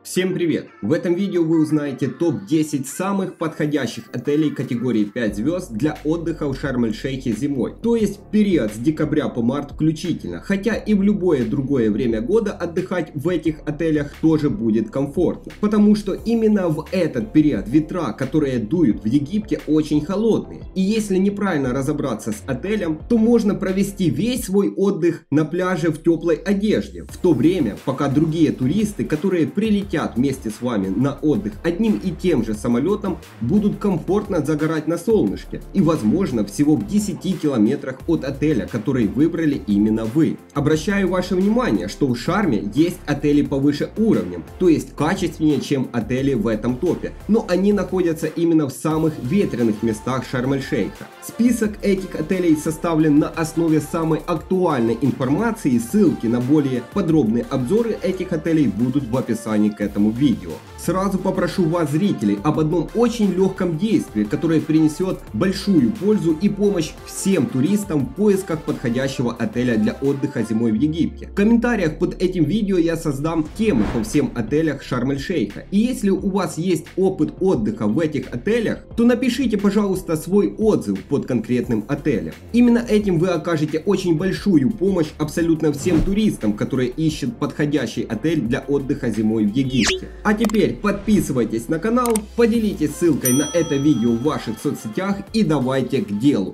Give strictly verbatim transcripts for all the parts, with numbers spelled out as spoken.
Всем привет! В этом видео вы узнаете топ десять самых подходящих отелей категории пять звезд для отдыха в Шарм-эль-Шейхе зимой. То есть период с декабря по март включительно. Хотя и в любое другое время года отдыхать в этих отелях тоже будет комфортно. Потому что именно в этот период ветра, которые дуют в Египте, очень холодные. И если неправильно разобраться с отелем, то можно провести весь свой отдых на пляже в теплой одежде. В то время, пока другие туристы, которые прилетят вместе с вами на отдых одним и тем же самолетом, будут комфортно загорать на солнышке и возможно всего в десяти километрах от отеля, который выбрали именно вы. Обращаю ваше внимание, что в Шарме есть отели повыше уровнем, то есть качественнее, чем отели в этом топе, но они находятся именно в самых ветреных местах Шарм-эль-Шейха. Список этих отелей составлен на основе самой актуальной информации, ссылки на более подробные обзоры этих отелей будут в описании к этому видео. Сразу попрошу вас, зрителей, об одном очень легком действии, которое принесет большую пользу и помощь всем туристам в поисках подходящего отеля для отдыха зимой в Египте. В комментариях под этим видео я создам темы по всем отелям Шарм-эль-Шейха. И если у вас есть опыт отдыха в этих отелях, то напишите, пожалуйста, свой отзыв под конкретным отелем. Именно этим вы окажете очень большую помощь абсолютно всем туристам, которые ищут подходящий отель для отдыха зимой в Египте. А теперь подписывайтесь на канал, поделитесь ссылкой на это видео в ваших соцсетях и давайте к делу.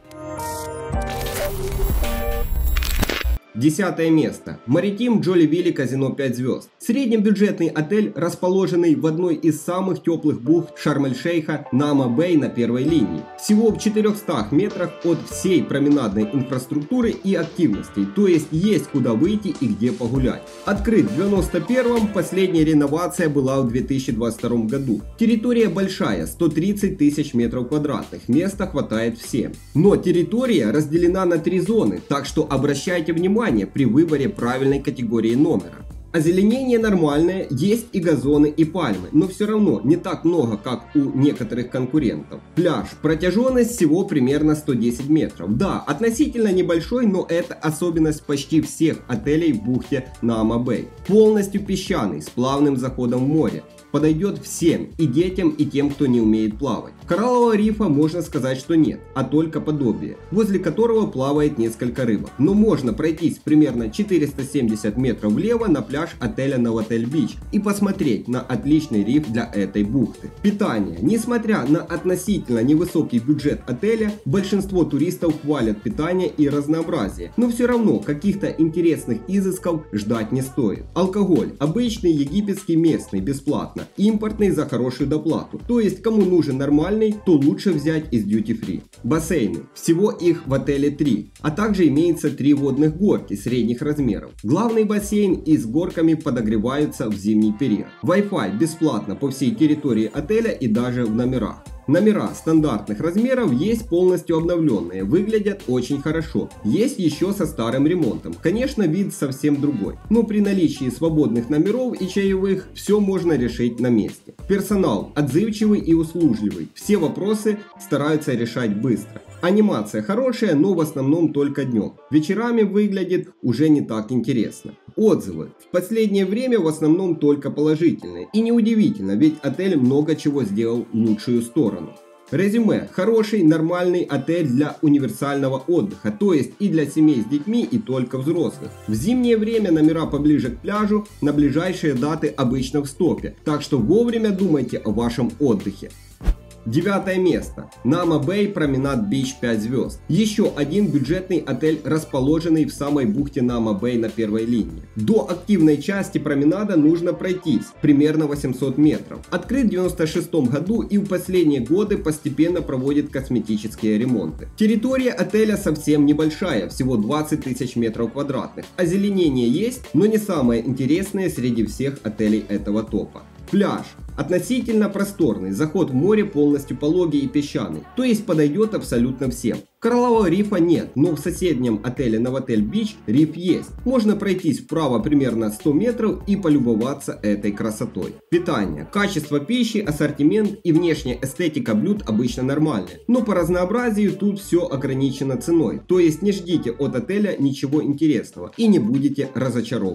Десятое место. Маритим Джоли-Вилли Казино пять звезд. Среднебюджетный отель, расположенный в одной из самых теплых бухт Шарм-эль-Шейха, Наама-Бэй на первой линии. Всего в четырехстах метрах от всей променадной инфраструктуры и активностей, то есть есть куда выйти и где погулять. Открыт в девяносто первом, последняя реновация была в две тысячи двадцать втором году. Территория большая, сто тридцать тысяч метров квадратных, места хватает всем. Но территория разделена на три зоны, так что обращайте внимание при выборе правильной категории номера. Озеленение нормальное, есть и газоны, и пальмы, но все равно не так много, как у некоторых конкурентов. Пляж. Протяженность всего примерно сто десять метров. Да, относительно небольшой, но это особенность почти всех отелей в бухте Наама-Бэй. Полностью песчаный, с плавным заходом в море. Подойдет всем, и детям, и тем, кто не умеет плавать. Кораллового рифа можно сказать, что нет, а только подобие, возле которого плавает несколько рыбок. Но можно пройтись примерно четыреста семьдесят метров влево на пляж отеля Новотель Бич и посмотреть на отличный риф для этой бухты. Питание. Несмотря на относительно невысокий бюджет отеля, большинство туристов хвалят питание и разнообразие, но все равно каких-то интересных изысков ждать не стоит. Алкоголь. Обычный египетский местный бесплатно. Импортный за хорошую доплату. То есть кому нужен нормальный, то лучше взять из duty free. Бассейны. Всего их в отеле три. А также имеется три водных горки средних размеров. Главный бассейн и с горками подогреваются в зимний период. Wi-Fi бесплатно по всей территории отеля и даже в номерах. Номера стандартных размеров есть полностью обновленные, выглядят очень хорошо. Есть еще со старым ремонтом. Конечно, вид совсем другой, но при наличии свободных номеров и чаевых все можно решить на месте. Персонал отзывчивый и услужливый. Все вопросы стараются решать быстро. Анимация хорошая, но в основном только днем. Вечерами выглядит уже не так интересно. Отзывы. В последнее время в основном только положительные. И неудивительно, ведь отель много чего сделал в лучшую сторону. Резюме. Хороший, нормальный отель для универсального отдыха, то есть и для семей с детьми, и только взрослых. В зимнее время номера поближе к пляжу, на ближайшие даты обычно в стопе, так что вовремя думайте о вашем отдыхе. Девятое место. Наама-Бэй Променад Бич пять звезд. Еще один бюджетный отель, расположенный в самой бухте Наама-Бэй на первой линии. До активной части променада нужно пройтись, примерно восемьсот метров. Открыт в девяносто шестом году и в последние годы постепенно проводит косметические ремонты. Территория отеля совсем небольшая, всего двадцать тысяч метров квадратных. Озеленение есть, но не самое интересное среди всех отелей этого топа. Пляж. Относительно просторный, заход в море полностью пологий и песчаный, то есть подойдет абсолютно всем. Кораллового рифа нет, но в соседнем отеле Новотель Бич риф есть. Можно пройтись вправо примерно сто метров и полюбоваться этой красотой. Питание. Качество пищи, ассортимент и внешняя эстетика блюд обычно нормальные, но по разнообразию тут все ограничено ценой, то есть не ждите от отеля ничего интересного и не будете разочарованы.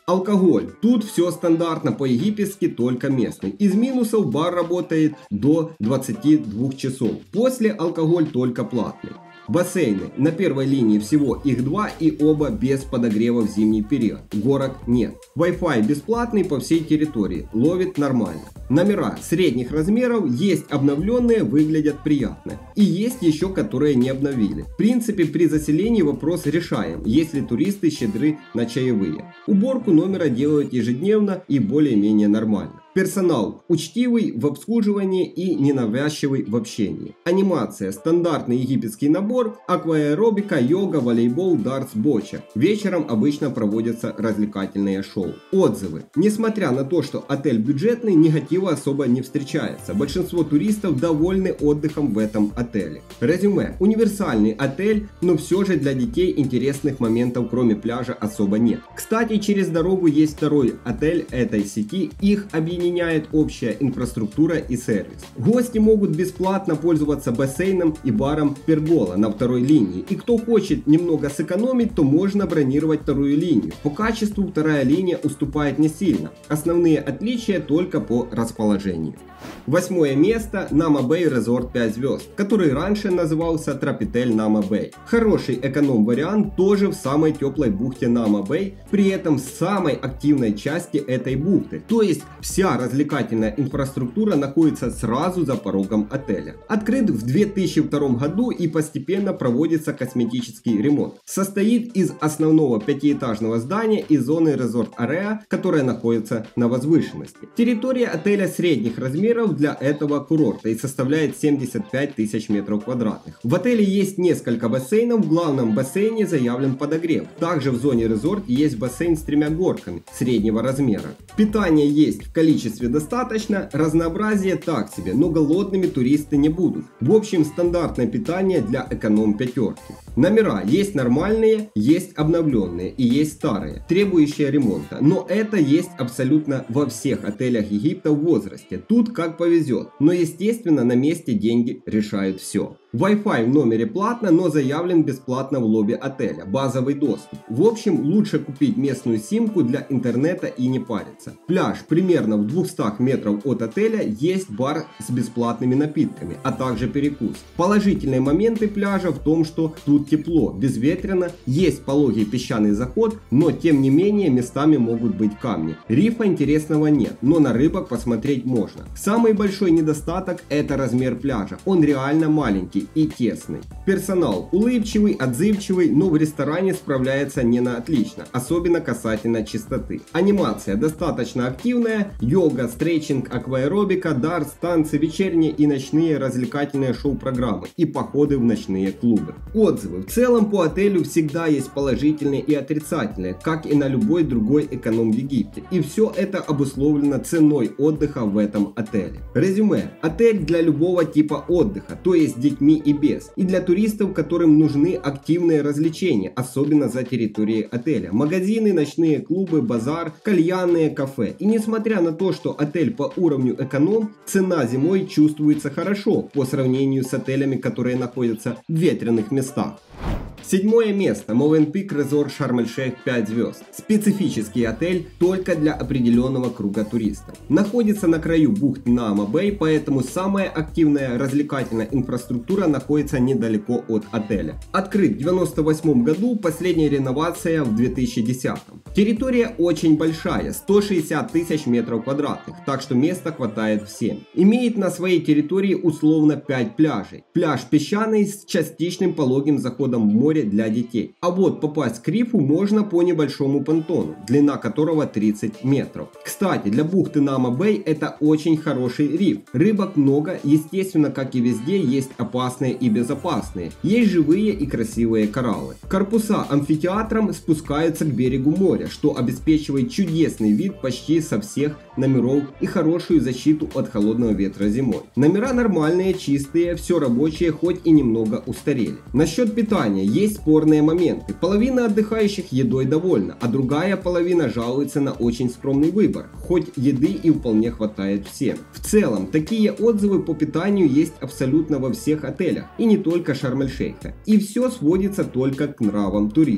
Алкоголь. Тут все стандартно по-египетски, только местный. Из минусов бар работает до двадцати двух часов. После алкоголь только платный. Бассейны. На первой линии всего их два и оба без подогрева в зимний период. Горок нет. Wi-Fi бесплатный по всей территории. Ловит нормально. Номера средних размеров, есть обновленные, выглядят приятно. И есть еще, которые не обновили. В принципе, при заселении вопрос решаем, если туристы щедры на чаевые. Уборку номера делают ежедневно и более-менее нормально. Персонал учтивый в обслуживании и ненавязчивый в общении. Анимация. Стандартный египетский набор. Акваэробика, йога, волейбол, дартс, боча. Вечером обычно проводятся развлекательные шоу. Отзывы. Несмотря на то, что отель бюджетный, негатива особо не встречается. Большинство туристов довольны отдыхом в этом отеле. Резюме. Универсальный отель, но все же для детей интересных моментов кроме пляжа особо нет. Кстати, через дорогу есть второй отель этой сети. Их объединяет общая инфраструктура и сервис. Гости могут бесплатно пользоваться бассейном и баром Пергола на второй линии. И кто хочет немного сэкономить, то можно бронировать вторую линию. По качеству вторая линия уступает не сильно. Основные отличия только по расположению. Восьмое место. Nama Bay Resort пять звезд, который раньше назывался Тропитель Nama Bay. Хороший эконом-вариант тоже в самой теплой бухте Nama Bay, при этом в самой активной части этой бухты. То есть вся развлекательная инфраструктура находится сразу за порогом отеля. Открыт в две тысячи втором году и постепенно проводится косметический ремонт. Состоит из основного пятиэтажного здания и зоны Resort Area, которая находится на возвышенности. Территория отеля средних размеров для этого курорта и составляет семьдесят пять тысяч метров квадратных. В отеле есть несколько бассейнов, в главном бассейне заявлен подогрев. Также в зоне резорт есть бассейн с тремя горками среднего размера. Питание есть в количестве достаточно, разнообразие так себе, но голодными туристы не будут. В общем, стандартное питание для эконом пятерки. Номера есть нормальные, есть обновленные и есть старые, требующие ремонта. Но это есть абсолютно во всех отелях Египта в возрасте. Тут как повезет. Но естественно на месте деньги решают все. Wi-Fi в номере платно, но заявлен бесплатно в лобби отеля. Базовый доступ. В общем, лучше купить местную симку для интернета и не париться. Пляж примерно в двухстах метров от отеля, есть бар с бесплатными напитками, а также перекус. Положительные моменты пляжа в том, что тут тепло, безветренно, есть пологий песчаный заход, но тем не менее местами могут быть камни. Рифа интересного нет, но на рыбок посмотреть можно. Самый большой недостаток — это размер пляжа. Он реально маленький и тесный. Персонал улыбчивый, отзывчивый, но в ресторане справляется не на отлично, особенно касательно чистоты. Анимация достаточно активная, йога, стретчинг, акваэробика, дартс, танцы, вечерние и ночные развлекательные шоу-программы и походы в ночные клубы. Отзывы. В целом по отелю всегда есть положительные и отрицательные, как и на любой другой эконом в Египте. И все это обусловлено ценой отдыха в этом отеле. Резюме. Отель для любого типа отдыха, то есть с детьми и без. И для туристов, которым нужны активные развлечения, особенно за территорией отеля. Магазины, ночные клубы, базар, кальянные, кафе. И несмотря на то, что отель по уровню эконом, цена зимой чувствуется хорошо по сравнению с отелями, которые находятся в ветреных местах. Седьмое место. Movenpick Resort Шарм-эль-Шейх пять звезд. Специфический отель только для определенного круга туристов. Находится на краю бухты Nama Bay, поэтому самая активная развлекательная инфраструктура находится недалеко от отеля. Открыт в девяносто восьмом году, последняя реновация в две тысячи десятом. Территория очень большая, сто шестьдесят тысяч метров квадратных, так что места хватает всем. Имеет на своей территории условно пять пляжей. Пляж песчаный с частичным пологим заходом в море для детей. А вот попасть к рифу можно по небольшому понтону, длина которого тридцать метров. Кстати, для бухты Nama Bay это очень хороший риф. Рыбок много, естественно, как и везде, есть опасные и безопасные. Есть живые и красивые кораллы. Корпуса амфитеатром спускаются к берегу моря, что обеспечивает чудесный вид почти со всех номеров и хорошую защиту от холодного ветра зимой. Номера нормальные, чистые, все рабочие, хоть и немного устарели. Насчет питания есть спорные моменты. Половина отдыхающих едой довольна, а другая половина жалуется на очень скромный выбор, хоть еды и вполне хватает всем. В целом, такие отзывы по питанию есть абсолютно во всех отелях, и не только Шарм-эль-Шейха. И все сводится только к нравам туристов.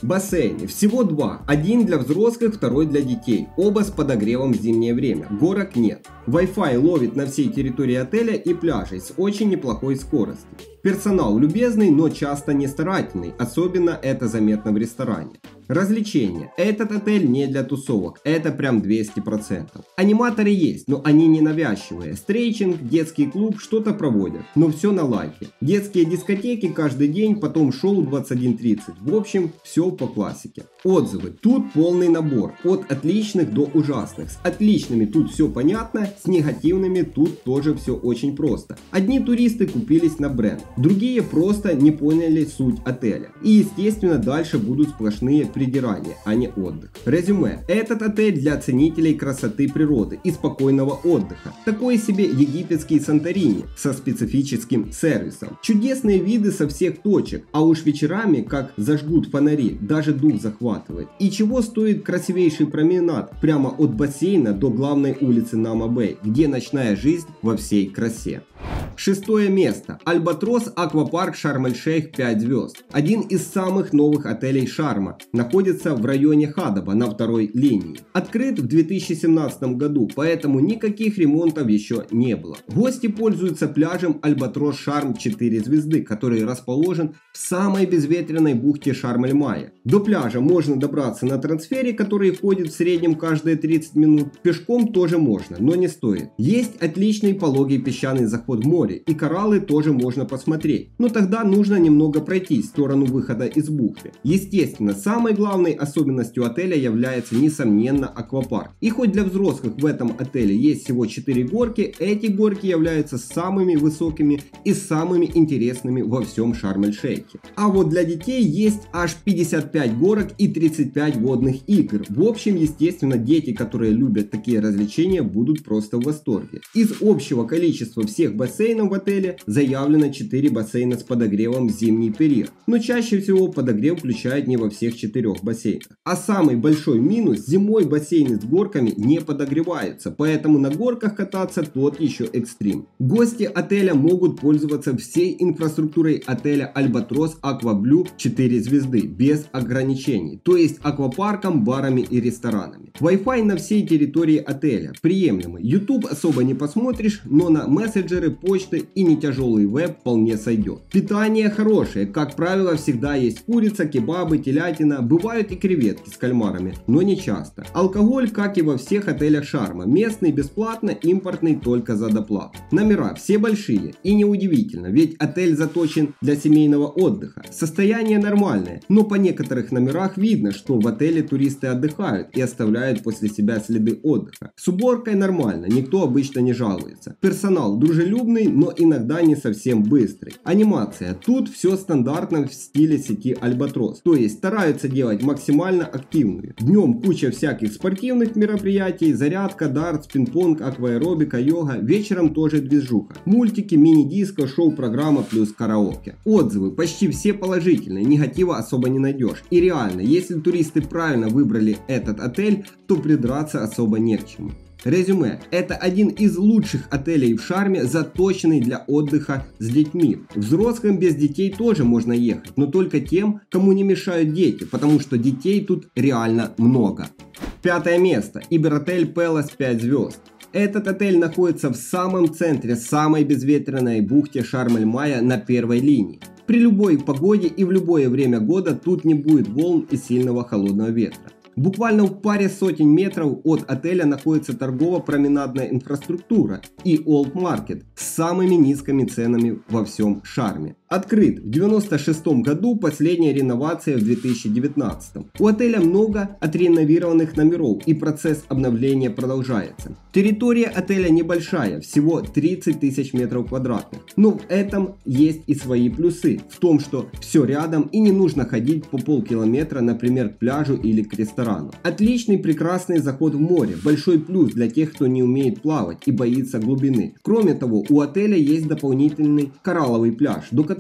Бассейны. Всего два. Один для взрослых, второй для детей. Оба с подогревом в зимнее время. Горок нет. Wi-Fi ловит на всей территории отеля и пляжей с очень неплохой скоростью. Персонал любезный, но часто не старательный. Особенно это заметно в ресторане. Развлечения. Этот отель не для тусовок, это прям двести процентов. Аниматоры есть, но они не навязчивые. Стрейчинг, детский клуб что-то проводят, но все на лайке. Детские дискотеки каждый день, потом шоу двадцать один тридцать. В общем, все по классике. Отзывы. Тут полный набор. От отличных до ужасных. С отличными тут все понятно, с негативными тут тоже все очень просто. Одни туристы купились на бренд, другие просто не поняли суть отеля. И естественно дальше будут сплошные придирания, а не отдых. Резюме. Этот отель для ценителей красоты природы и спокойного отдыха. Такой себе египетский Санторини со специфическим сервисом. Чудесные виды со всех точек, а уж вечерами, как зажгут фонари, даже дух захватывает. И чего стоит красивейший променад прямо от бассейна до главной улицы Нама-Бэй, где ночная жизнь во всей красе. Шестое место. Альбатрос Аквапарк Шарм-эль-Шейх пять звезд. Один из самых новых отелей Шарма. Находится в районе Хадаба на второй линии. Открыт в две тысячи семнадцатом году, поэтому никаких ремонтов еще не было. Гости пользуются пляжем Альбатрос Шарм четыре звезды, который расположен в самой безветренной бухте Шарм-эль-Майя. До пляжа можно добраться на трансфере, который ходит в среднем каждые тридцать минут. Пешком тоже можно, но не стоит. Есть отличный пологий песчаный заход в море, и кораллы тоже можно посмотреть. Но тогда нужно немного пройтись в сторону выхода из бухты. Естественно, самой главной особенностью отеля является несомненно аквапарк. И хоть для взрослых в этом отеле есть всего четыре горки, эти горки являются самыми высокими и самыми интересными во всем Шарм-эль-Шейхе. А вот для детей есть аж пятьдесят пять горок и тридцать пять водных игр. В общем, естественно, дети, которые любят такие развлечения, будут просто в восторге. Из общего количества всех бассейнов в отеле заявлено четыре бассейна с подогревом в зимний период. Но чаще всего подогрев включает не во всех четырех бассейнах. А самый большой минус: зимой бассейны с горками не подогреваются, поэтому на горках кататься тот еще экстрим. Гости отеля могут пользоваться всей инфраструктурой отеля Альбатрос Акваблю четыре звезды без ограничений, то есть аквапарком, барами и ресторанами. Wi-Fi на всей территории отеля приемлемый. YouTube особо не посмотришь, но на мессенджеры, почты и не тяжелый веб вполне сойдет. Питание хорошее, как правило, всегда есть курица, кебабы, телятина, бывают и креветки с кальмарами, но не часто. Алкоголь, как и во всех отелях Шарма, местный бесплатно, импортный только за доплату. Номера все большие, и неудивительно, ведь отель заточен для семейного отдыха. Состояние нормальное, но по некоторых номерах видно, что в отеле туристы отдыхают и оставляют после себя следы отдыха. С уборкой нормально, никто обычно не жалуется. Персонал дружелюбный, но иногда не совсем быстрый. Анимация. Тут все стандартно в стиле сети Альбатрос, то есть стараются делать максимально активную. Днем куча всяких спортивных мероприятий, зарядка, дартс, пинг-понг, акваэробика, йога, вечером тоже движуха. Мультики, мини-диско, шоу-программа плюс караоке. Отзывы почти все положительные, негатива особо не найдешь. И реально, если туристы правильно выбрали этот отель, то придраться особо не к чему. Резюме. Это один из лучших отелей в Шарме, заточенный для отдыха с детьми. Взрослым без детей тоже можно ехать, но только тем, кому не мешают дети, потому что детей тут реально много. Пятое место. Иберотель Пелос пять звезд. Этот отель находится в самом центре самой безветренной бухты Шарм-эль-Майя на первой линии. При любой погоде и в любое время года тут не будет волн и сильного холодного ветра. Буквально в паре сотен метров от отеля находится торгово-променадная инфраструктура и Old Market с самыми низкими ценами во всем Шарме. Открыт в девяносто шестом году, последняя реновация в две тысячи девятнадцатом. У отеля много отреновированных номеров и процесс обновления продолжается. Территория отеля небольшая, всего тридцать тысяч метров квадратных. Но в этом есть и свои плюсы. В том, что все рядом и не нужно ходить по полкилометра, например, к пляжу или к ресторану. Отличный прекрасный заход в море, большой плюс для тех, кто не умеет плавать и боится глубины. Кроме того, у отеля есть дополнительный коралловый пляж, до которого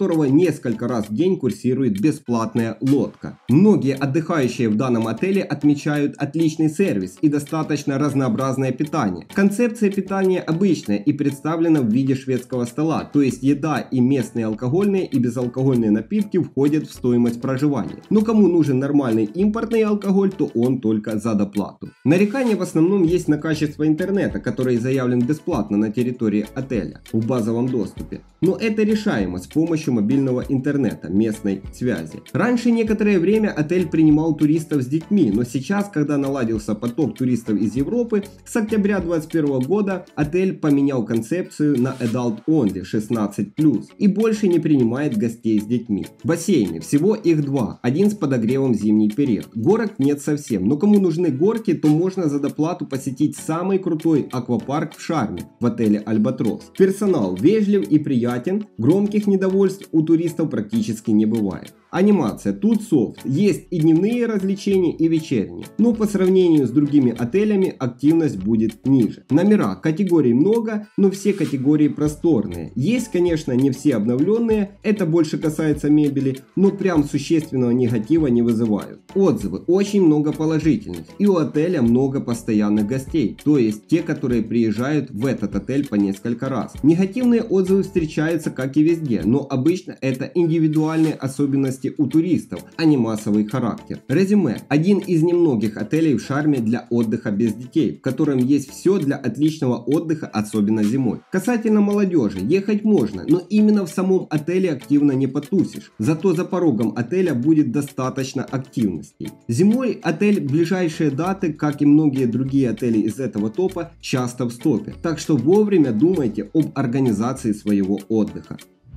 которого несколько раз в день курсирует бесплатная лодка. Многие отдыхающие в данном отеле отмечают отличный сервис и достаточно разнообразное питание. Концепция питания обычная и представлена в виде шведского стола, то есть еда и местные алкогольные и безалкогольные напитки входят в стоимость проживания. Но кому нужен нормальный импортный алкоголь, то он только за доплату. Нарекания в основном есть на качество интернета, который заявлен бесплатно на территории отеля в базовом доступе. Но это решаемо с помощью мобильного интернета, местной связи. Раньше некоторое время отель принимал туристов с детьми, но сейчас, когда наладился поток туристов из Европы, с октября две тысячи двадцать первого года отель поменял концепцию на Adult Only шестнадцать плюс и больше не принимает гостей с детьми. Бассейны, всего их два, один с подогревом в зимний период. Горок нет совсем, но кому нужны горки, то можно за доплату посетить самый крутой аквапарк в Шарме в отеле Альбатрос. Персонал вежлив и приятен, громких недовольств у туристов практически не бывает. Анимация, тут софт, есть и дневные развлечения, и вечерние, но по сравнению с другими отелями активность будет ниже. Номера, категорий много, но все категории просторные. Есть, конечно, не все обновленные, это больше касается мебели, но прям существенного негатива не вызывают. Отзывы, очень много положительных, и у отеля много постоянных гостей, то есть те, которые приезжают в этот отель по несколько раз. Негативные отзывы встречаются как и везде, но обычно это индивидуальные особенности у туристов, а не массовый характер. Резюме. Один из немногих отелей в Шарме для отдыха без детей, в котором есть все для отличного отдыха, особенно зимой. Касательно молодежи, ехать можно, но именно в самом отеле активно не потусишь. Зато за порогом отеля будет достаточно активностей. Зимой отель в ближайшие даты, как и многие другие отели из этого топа, часто в стопе. Так что вовремя думайте об организации своего отдыха.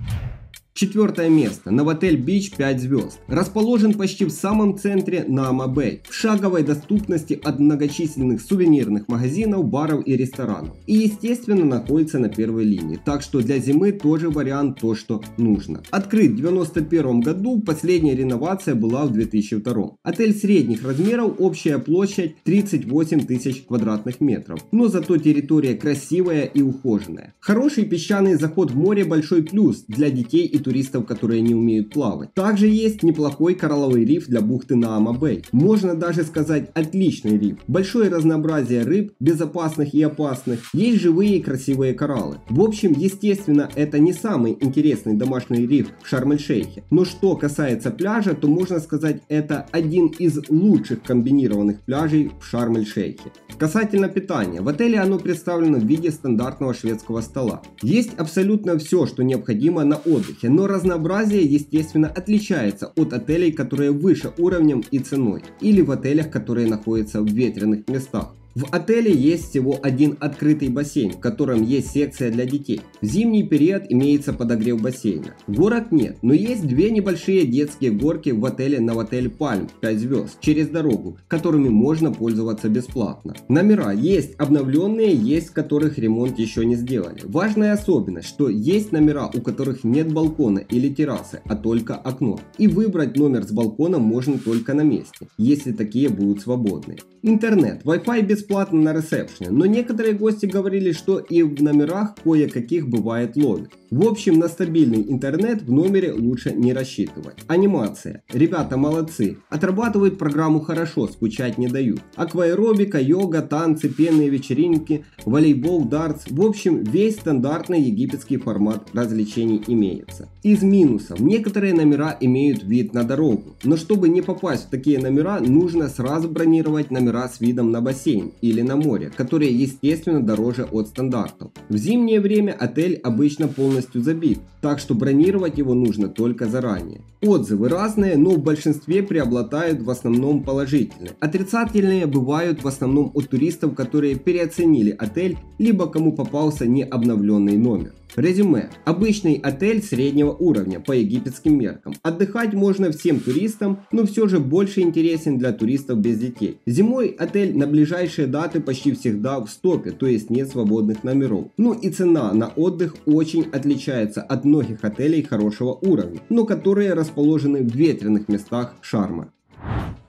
Четвертое место. Новотель Бич пять звезд. Расположен почти в самом центре Наама-Бэй, в шаговой доступности от многочисленных сувенирных магазинов, баров и ресторанов. И естественно находится на первой линии, так что для зимы тоже вариант то, что нужно. Открыт в девяносто первом году, последняя реновация была в две тысячи втором. Отель средних размеров, общая площадь тридцать восемь тысяч квадратных метров, но зато территория красивая и ухоженная. Хороший песчаный заход в море большой плюс для детей и туристов, которые не умеют плавать. Также есть неплохой коралловый риф для бухты Наама-Бэй. Можно даже сказать отличный риф. Большое разнообразие рыб, безопасных и опасных. Есть живые и красивые кораллы. В общем, естественно, это не самый интересный домашний риф в Шарм-эль-Шейхе. Но что касается пляжа, то можно сказать, это один из лучших комбинированных пляжей в Шарм-эль-Шейхе. Касательно питания. В отеле оно представлено в виде стандартного шведского стола. Есть абсолютно все, что необходимо на отдыхе, но разнообразие, естественно, отличается от отелей, которые выше уровнем и ценой, или в отелях, которые находятся в ветреных местах. В отеле есть всего один открытый бассейн, в котором есть секция для детей. В зимний период имеется подогрев бассейна. Горок нет, но есть две небольшие детские горки в отеле Новотель Пальм пять звезд через дорогу, которыми можно пользоваться бесплатно. Номера есть обновленные, есть в которых ремонт еще не сделали. Важная особенность, что есть номера, у которых нет балкона или террасы, а только окно. И выбрать номер с балконом можно только на месте, если такие будут свободные. Интернет, Wi-Fi бесплатно на ресепшене, но некоторые гости говорили, что и в номерах кое-каких бывает ловит. В общем, на стабильный интернет в номере лучше не рассчитывать. Анимация. Ребята молодцы. Отрабатывают программу хорошо, скучать не дают. Акваэробика, йога, танцы, пенные вечеринки, волейбол, дартс. В общем, весь стандартный египетский формат развлечений имеется. Из минусов. Некоторые номера имеют вид на дорогу. Но чтобы не попасть в такие номера, нужно сразу бронировать номера с видом на бассейн или на море, которые естественно дороже от стандартов. В зимнее время отель обычно полностью забит, так что бронировать его нужно только заранее. Отзывы разные, но в большинстве преобладают в основном положительные. Отрицательные бывают в основном от туристов, которые переоценили отель, либо кому попался необновленный номер. Резюме. Обычный отель среднего уровня по египетским меркам. Отдыхать можно всем туристам, но все же больше интересен для туристов без детей. Зимой отель на ближайшие даты почти всегда в стопе, то есть нет свободных номеров. Ну и цена на отдых очень отличается от многих отелей хорошего уровня, но которые расположены в ветреных местах Шарма.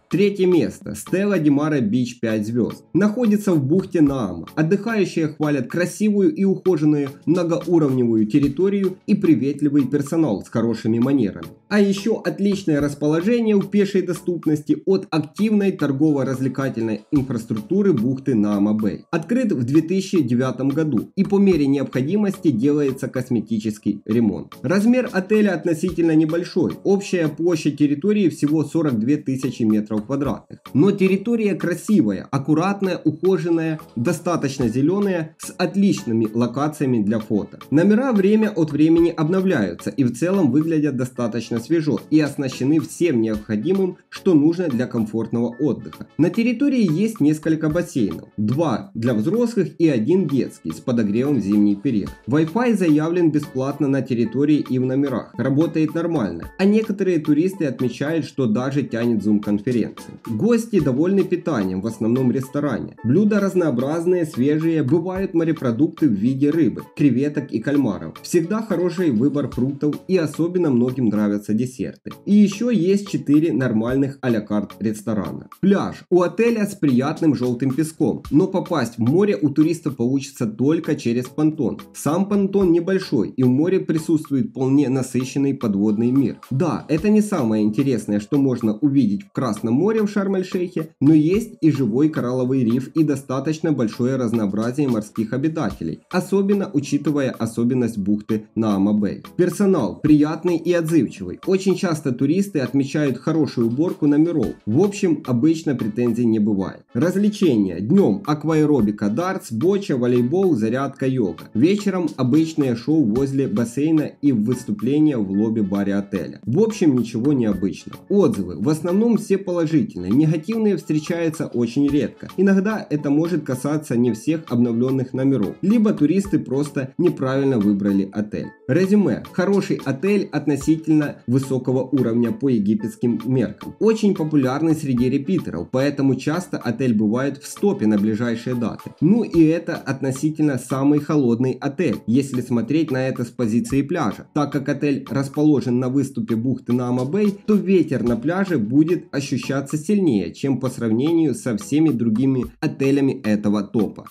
Третье место. Стелла ди Маре Бич пять звезд. Находится в бухте Наама. Отдыхающие хвалят красивую и ухоженную многоуровневую территорию и приветливый персонал с хорошими манерами. А еще отличное расположение в пешей доступности от активной торгово-развлекательной инфраструктуры бухты Наама-Бэй. Открыт в две тысячи девятом году и по мере необходимости делается косметический ремонт. Размер отеля относительно небольшой. Общая площадь территории всего сорок две тысячи метров квадратных. Но территория красивая, аккуратная, ухоженная, достаточно зеленая, с отличными локациями для фото. Номера время от времени обновляются и в целом выглядят достаточно свежо и оснащены всем необходимым, что нужно для комфортного отдыха. На территории есть несколько бассейнов. Два для взрослых и один детский с подогревом в зимний период. Wi-Fi заявлен бесплатно на территории и в номерах. Работает нормально. А некоторые туристы отмечают, что даже тянет зум-конференции. Гости довольны питанием, в основном в ресторане. Блюда разнообразные, свежие, бывают морепродукты в виде рыбы, креветок и кальмаров. Всегда хороший выбор фруктов и особенно многим нравятся десерты. И еще есть четыре нормальных а-ля карт ресторана. Пляж у отеля с приятным желтым песком, но попасть в море у туристов получится только через понтон. Сам понтон небольшой и в море присутствует вполне насыщенный подводный мир. Да, это не самое интересное, что можно увидеть в Красном море в Шарм-эль-Шейхе, но есть и живой коралловый риф и достаточно большое разнообразие морских обитателей, особенно учитывая особенность бухты Наама-Бэй. Персонал приятный и отзывчивый. Очень часто туристы отмечают хорошую уборку номеров. В общем, обычно претензий не бывает. Развлечения. Днем акваэробика, дартс, боча, волейбол, зарядка, йога. Вечером обычное шоу возле бассейна и выступления в лобби-баре отеля. В общем, ничего необычного. Отзывы. В основном все положительные. Негативные встречаются очень редко. Иногда это может касаться не всех обновленных номеров. Либо туристы просто неправильно выбрали отель. Резюме. Хороший отель относительно высокого уровня по египетским меркам. Очень популярный среди репитеров, поэтому часто отель бывает в стопе на ближайшие даты. Ну и это относительно самый холодный отель, если смотреть на это с позиции пляжа. Так как отель расположен на выступе бухты Наама-Бэй, то ветер на пляже будет ощущаться сильнее, чем по сравнению со всеми другими отелями этого топа.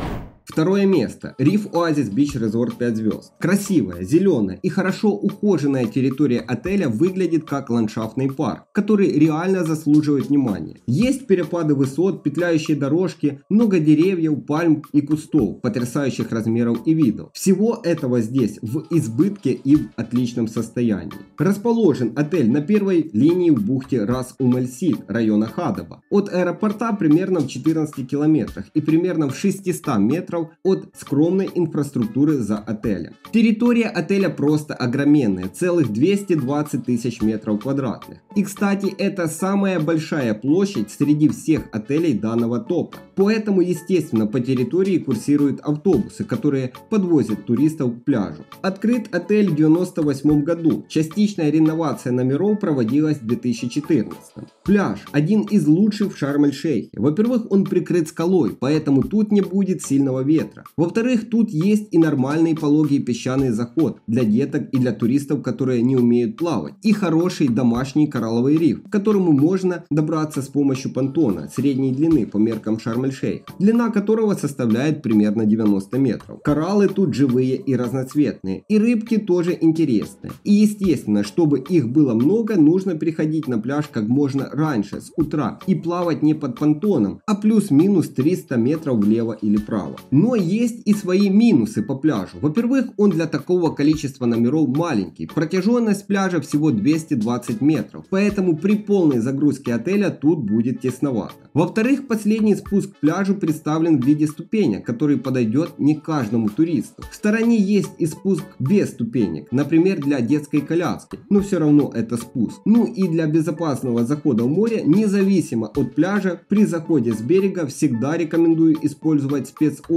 Второе место. Риф Оазис Бич Резорт пять звезд. Красивая, зеленая и хорошо ухоженная территория отеля выглядит как ландшафтный парк, который реально заслуживает внимания. Есть перепады высот, петляющие дорожки, много деревьев, пальм и кустов, потрясающих размеров и видов. Всего этого здесь в избытке и в отличном состоянии. Расположен отель на первой линии в бухте Рас-Ум-эль-Сид района Хадаба. От аэропорта примерно в четырнадцати километрах и примерно в шестистах метрах от скромной инфраструктуры за отелем. Территория отеля просто огроменная, целых двести двадцать тысяч метров квадратных. И кстати, это самая большая площадь среди всех отелей данного топа. Поэтому, естественно, по территории курсируют автобусы, которые подвозят туристов к пляжу. Открыт отель в девяносто восьмом году. Частичная реновация номеров проводилась в две тысячи четырнадцатом. Пляж один из лучших в Шарм-эль-Шейхе. Во-первых, он прикрыт скалой, поэтому тут не будет сильного ветра. Во-вторых, тут есть и нормальный пологий песчаный заход для деток и для туристов, которые не умеют плавать. И хороший домашний коралловый риф, к которому можно добраться с помощью понтона средней длины по меркам Шарм-эль-Шейха, длина которого составляет примерно девяносто метров. Кораллы тут живые и разноцветные, и рыбки тоже интересные. И естественно, чтобы их было много, нужно приходить на пляж как можно раньше, с утра, и плавать не под понтоном, а плюс-минус триста метров влево или вправо. Но есть и свои минусы по пляжу. Во-первых, он для такого количества номеров маленький. Протяженность пляжа всего двести двадцать метров, поэтому при полной загрузке отеля тут будет тесновато. Во-вторых, последний спуск к пляжу представлен в виде ступенек, который подойдет не каждому туристу. В стороне есть и спуск без ступенек, например, для детской коляски, но все равно это спуск. Ну и для безопасного захода в море, независимо от пляжа, при заходе с берега всегда рекомендую использовать спецовощи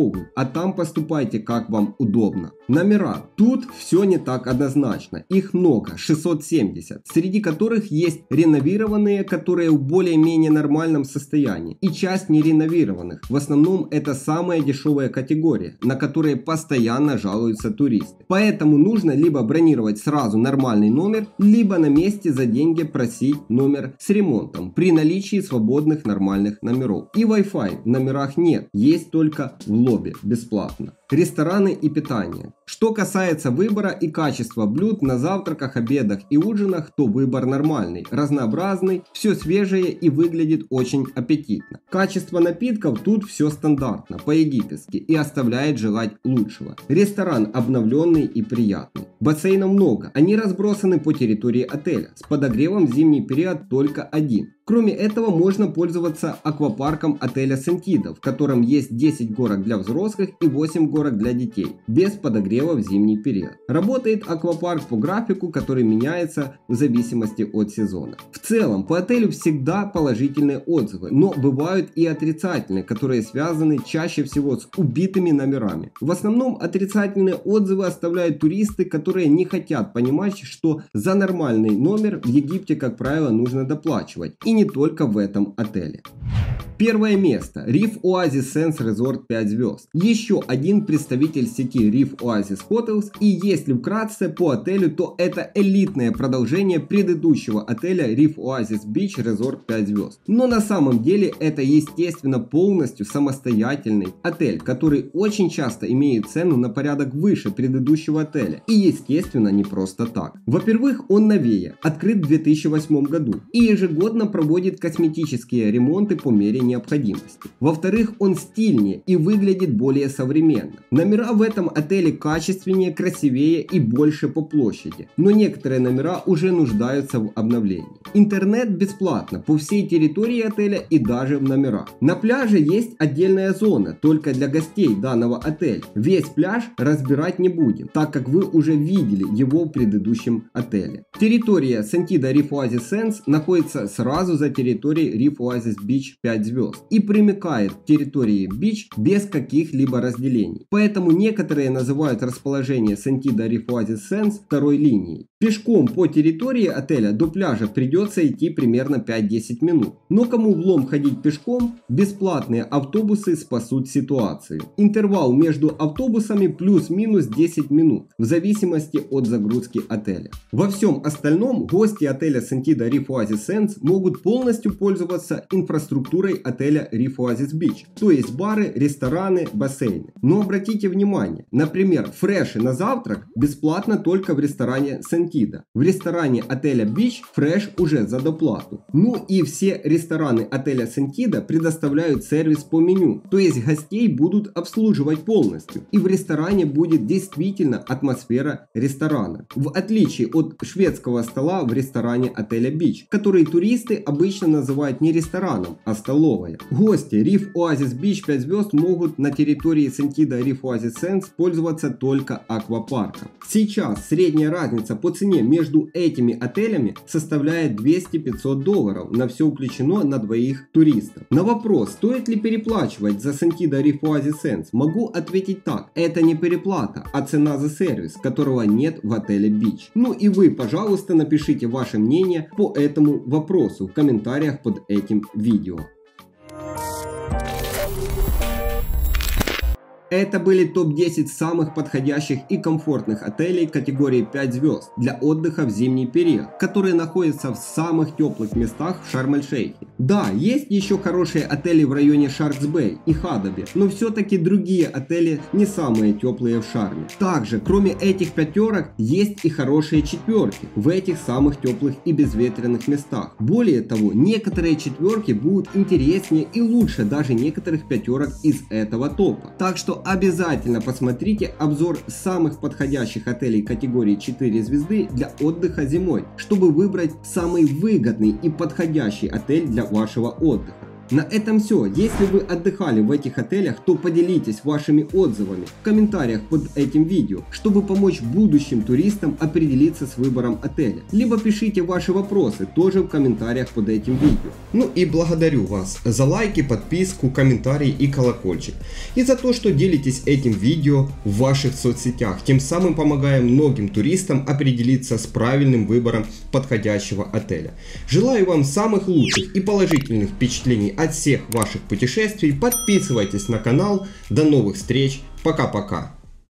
дорогу, а там поступайте как вам удобно. Номера. Тут все не так однозначно. Их много, шестьсот семьдесят, среди которых есть реновированные, которые в более-менее нормальном состоянии, и часть нереновированных. В основном это самая дешевая категория, на которые постоянно жалуются туристы. Поэтому нужно либо бронировать сразу нормальный номер, либо на месте за деньги просить номер с ремонтом при наличии свободных нормальных номеров. И Wi-Fi в номерах нет, есть только в лобби бесплатно. Рестораны и питание. Что касается выбора и качества блюд на завтраках, обедах и ужинах, то выбор нормальный, разнообразный, все свежее и выглядит очень аппетитно. Качество напитков тут все стандартно, по-египетски, и оставляет желать лучшего. Ресторан обновленный и приятный. Бассейнов много, они разбросаны по территории отеля, с подогревом в зимний период только один. Кроме этого, можно пользоваться аквапарком отеля Сентида, в котором есть десять горок для взрослых и восемь горок для детей, без подогрева в зимний период. Работает аквапарк по графику, который меняется в зависимости от сезона. В целом, по отелю всегда положительные отзывы, но бывают и отрицательные, которые связаны чаще всего с убитыми номерами. В основном отрицательные отзывы оставляют туристы, которые не хотят понимать, что за нормальный номер в Египте, как правило, нужно доплачивать. И не только в этом отеле. Первое место. Reef Oasis Sands Resort пять звезд. Еще один представитель сети Reef Oasis Hotels, и если вкратце по отелю, то это элитное продолжение предыдущего отеля Reef Oasis Beach Resort пять звезд. Но на самом деле это естественно полностью самостоятельный отель, который очень часто имеет цену на порядок выше предыдущего отеля. И естественно не просто так. Во-первых, он новее, открыт в две тысячи восьмом году и ежегодно проводит косметические ремонты по мере необходимости. Во-вторых, он стильнее и выглядит более современно. Номера в этом отеле качественнее, красивее и больше по площади, но некоторые номера уже нуждаются в обновлении. Интернет бесплатно по всей территории отеля и даже в номерах. На пляже есть отдельная зона только для гостей данного отеля. Весь пляж разбирать не будем, так как вы уже видели его в предыдущем отеле. Территория Sentida Reef Oasis Sands находится сразу за территорией Reef Oasis Beach пять звезд и примыкает к территории Beach без каких-либо разделений. Поэтому некоторые называют расположение Sentida Reef Oasis Sands второй линией. Пешком по территории отеля до пляжа придется идти примерно пять-десять минут. Но кому влом ходить пешком, бесплатные автобусы спасут ситуацию. Интервал между автобусами плюс-минус десять минут, в зависимости от загрузки отеля. Во всем остальном гости отеля Sentida Reef Oasis Sands могут полностью пользоваться инфраструктурой отеля Reef Oasis Beach, то есть бары, рестораны, бассейны. Но обратите внимание, например, фреши на завтрак бесплатно только в ресторане Sentida. В ресторане отеля Beach фреш уже за доплату. Ну и все рестораны отеля Sentida предоставляют сервис по меню, то есть гостей будут обслуживать полностью. И в ресторане будет действительно атмосфера ресторана, в отличие от шведского стола в ресторане отеля Beach, который туристы обычно называют не рестораном, а столовой. Гости Reef Oasis Beach пять звезд могут на территории Sentida Reef Oasis Sands пользоваться только аквапарком. Сейчас средняя разница по цене между этими отелями составляет двести-пятьсот долларов, на все включено на двоих туристов. На вопрос, стоит ли переплачивать за Sentida Reef Oasis Sands, могу ответить так: это не переплата, а цена за сервис, которого нет в отеле Beach. Ну и вы, пожалуйста, напишите ваше мнение по этому вопросу в комментариях под этим видео. Это были топ десять самых подходящих и комфортных отелей категории пять звезд для отдыха в зимний период, которые находятся в самых теплых местах в Шарм-эль-Шейхе. Да, есть еще хорошие отели в районе Шаркс-Бэй и Хадабе, но все-таки другие отели не самые теплые в Шарме. Также, кроме этих пятерок, есть и хорошие четверки в этих самых теплых и безветренных местах. Более того, некоторые четверки будут интереснее и лучше даже некоторых пятерок из этого топа. Так что обязательно посмотрите обзор самых подходящих отелей категории четыре звезды для отдыха зимой, чтобы выбрать самый выгодный и подходящий отель для вашего отдыха. На этом все. Если вы отдыхали в этих отелях, то поделитесь вашими отзывами в комментариях под этим видео, чтобы помочь будущим туристам определиться с выбором отеля. Либо пишите ваши вопросы тоже в комментариях под этим видео. Ну и благодарю вас за лайки, подписку, комментарии и колокольчик. И за то, что делитесь этим видео в ваших соцсетях, тем самым помогая многим туристам определиться с правильным выбором подходящего отеля. Желаю вам самых лучших и положительных впечатлений от всех ваших путешествий. Подписывайтесь на канал. До новых встреч. Пока-пока.